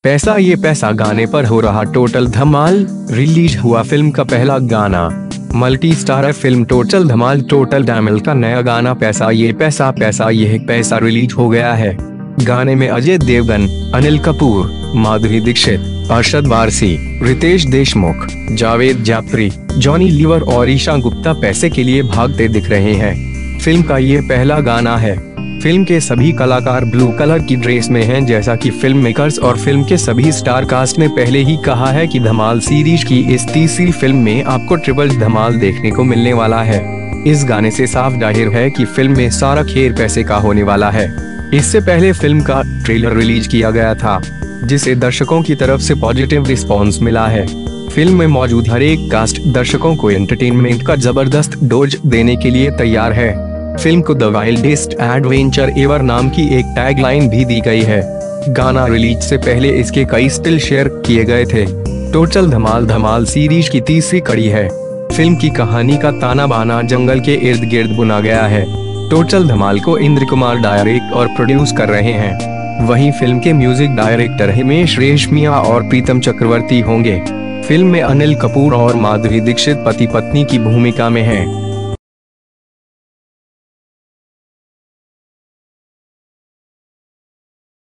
पैसा ये पैसा गाने पर हो रहा टोटल धमाल, रिलीज हुआ फिल्म का पहला गाना। Multi starrer film Total Dhamaal Total Dhamaal का नया गाना पैसा ये पैसा रिलीज हो गया है। गाने में अजय देवगन, अनिल कपूर, माधुरी दीक्षित, अरशद वारसी, रितेश देशमुख, जावेद जाफरी, जॉनी लीवर और ईशा गुप्ता पैसे के लिए भागते दिख रहे हैं। फिल्म का ये पहला गाना है। फिल्म के सभी कलाकार ब्लू कलर की ड्रेस में हैं, जैसा कि फिल्म मेकर्स और फिल्म के सभी स्टार कास्ट ने पहले ही कहा है कि धमाल सीरीज की इस तीसरी फिल्म में आपको ट्रिपल धमाल देखने को मिलने वाला है। इस गाने से साफ जाहिर है कि फिल्म में सारा खेल पैसे का होने वाला है। इससे पहले फिल्म का ट्रेलर रिलीज किया गया था, जिसे दर्शकों की तरफ से पॉजिटिव रिस्पॉन्स मिला है। फिल्म में मौजूद हर एक कास्ट दर्शकों को एंटरटेनमेंट का जबरदस्त डोज देने के लिए तैयार है। फिल्म को द वाइल्डेस्ट एडवेंचर एवर नाम की एक टैगलाइन भी दी गई है। गाना रिलीज से पहले इसके कई स्टिल शेयर किए गए थे। टोटल धमाल सीरीज की तीसरी कड़ी है। फिल्म की कहानी का ताना बाना जंगल के इर्द गिर्द बुना गया है। टोटल धमाल को इंद्र कुमार डायरेक्ट और प्रोड्यूस कर रहे हैं। वहीं फिल्म के म्यूजिक डायरेक्टर हिमेश रेशमिया और प्रीतम चक्रवर्ती होंगे। फिल्म में अनिल कपूर और माधुरी दीक्षित पति पत्नी की भूमिका में हैं।